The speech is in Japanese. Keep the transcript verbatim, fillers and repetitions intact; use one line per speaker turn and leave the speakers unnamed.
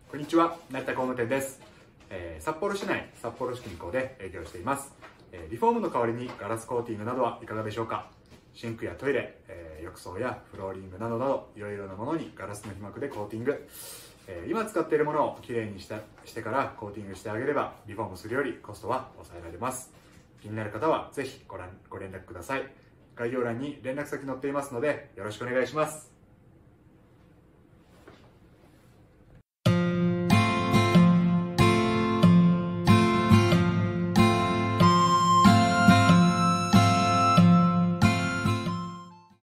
こんにちは、成田工務店です。えー、札幌市内、札幌市近郊で営業しています。えー、リフォームの代わりにガラスコーティングなどはいかがでしょうか。シンクやトイレ、えー、浴槽やフローリングなどなど、いろいろなものにガラスの皮膜でコーティング。えー、今使っているものをきれいにしたしてからコーティングしてあげれば、リフォームするよりコストは抑えられます。気になる方はぜひご覧ご連絡ください。概要欄に連絡先載っていますので、よろしくお願いします。